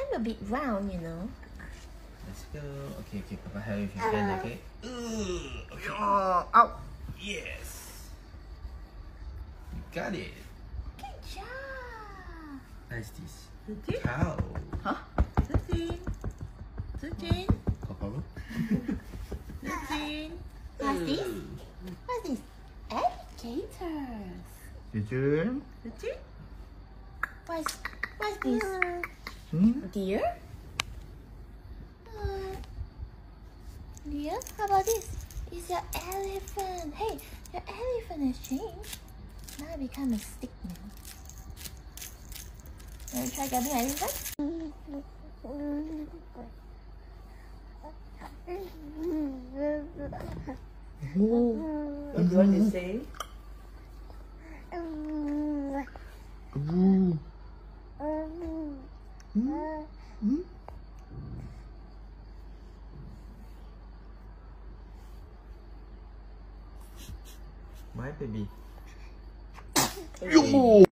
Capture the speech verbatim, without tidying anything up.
I'm a bit round, you know. Let's go. Okay, okay, Papa help you if you can, okay? Ooh, okay. Oh, out. Yes. You got it. Good job. Nice this. Tutin? Cow. Huh? Tutin? Tutin? Papa. Tutin? What's this? What's this? Alligators. Tutin? Tutin? What's, what's this? Hmm? Deer? Uh, deer? How about this? It's your elephant. Hey, your elephant has changed. Now it become a stick now. Want to try grabbing elephant? Oh. What do you want to say? Ooh. Hmm? Hmm? My baby. Yo!